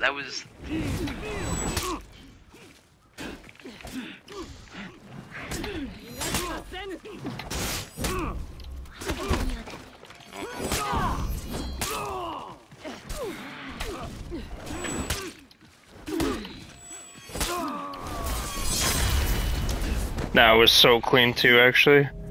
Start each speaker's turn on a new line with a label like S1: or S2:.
S1: that was...
S2: That was so clean too, actually.